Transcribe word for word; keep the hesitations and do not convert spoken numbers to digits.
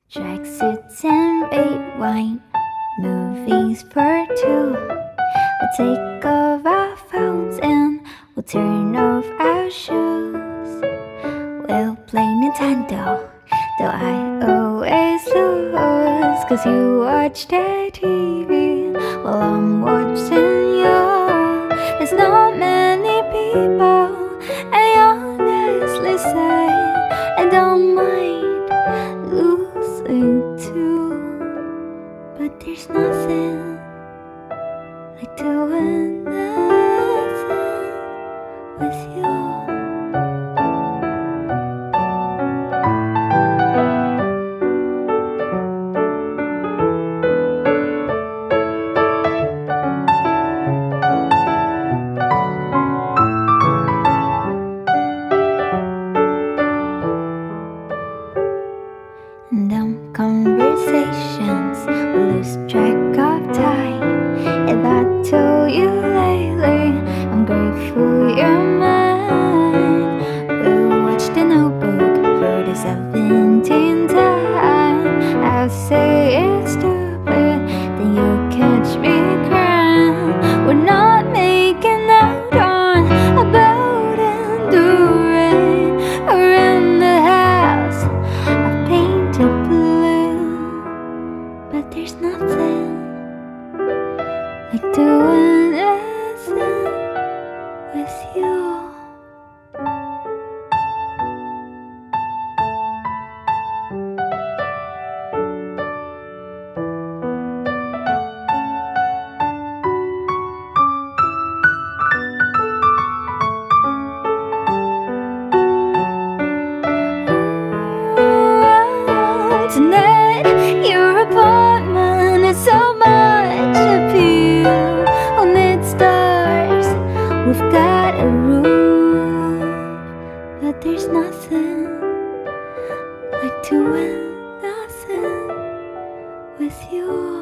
Tracksuits and red wine, movies for two. We'll take off our phones and we'll turn off our shoes. We'll play Nintendo, though I always lose. Cause you watch the T V while I'm watching you. There's not many people, I honestly say, I don't mind losing too. But there's nothing like doing nothing with you. Dumb conversations, we lose track of time. If I told you lately, I'm grateful you're mine. We'll watch The Notebook for the seventeenth time. I'll say it's stupid, then you'll catch me crying. We're not making out on a boat in the rain or in the house I've painted blue. But there's nothing like doing nothing with you. Tonight, your apartment is so much appeal on its stars. We've got a roof, but there's nothing like doing nothing with you.